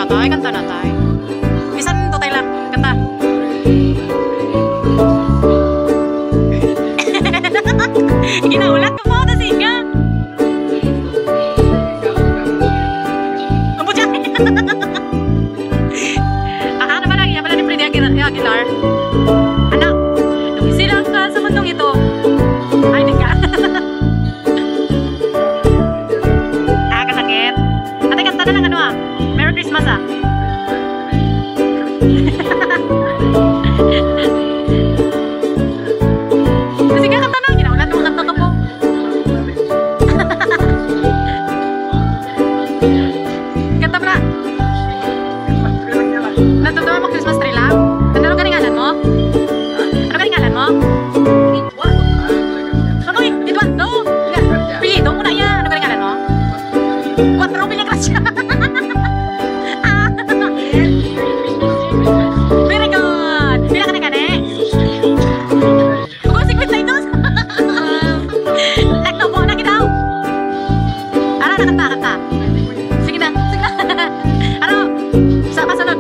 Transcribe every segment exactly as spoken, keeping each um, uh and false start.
tay, kanta na tay. Bisan to tay lang, kanta. Ginaulat ko mo na singa. Ang butya. Akala ba lang, iya pala ni Freddy Aguilar. Anak, nung isilang ka sa mundong ito. Ay, di ka. Ah, kasakit. Ate, kanta na lang ano ah. Merry Christmas ah. Sige, kanta na. Ginaulat mo, kanta ka po. Kanta mo na. Natutuwa mo Christmas tree lang? Ano ka ringalan mo? Ano ka ringalan mo? Ano eh? Ito ano? Pilito mo na yan. Ano ka ringalan mo? Quattro Villagracia. Very good. Pila ka na gani? Huwag si Quit na ito. Nagtopo na kita. Ara, nakanta, kanta. Sige na, sige na. Ano? Sa kasunod.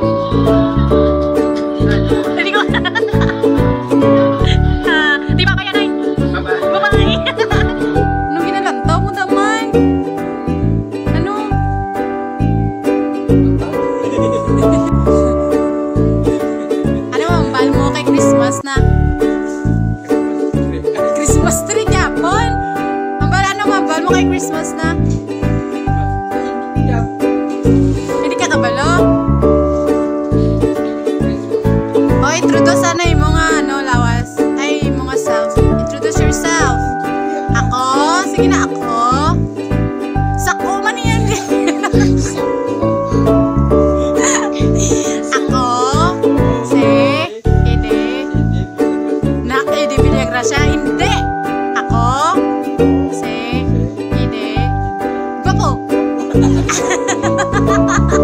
Hindi ko. Ah, di ba kaya, Nay? Bye-bye. Anong ginalantaw mo naman? Ano? Ano ang bal mo kay Christmas na? Christmas tree yapon? Ang bal, ano ang bal mo kay Christmas na? Hindi ka kabalo? O, introduce ano yung mga ano, lawas. Ay, yung mga self. Introduce yourself. Ako? Sige na ako. Sako man yan. Ako? Si? Ede? Na, Ede Villagracia? Hindi. Ako? Si? Ede? Gwapo?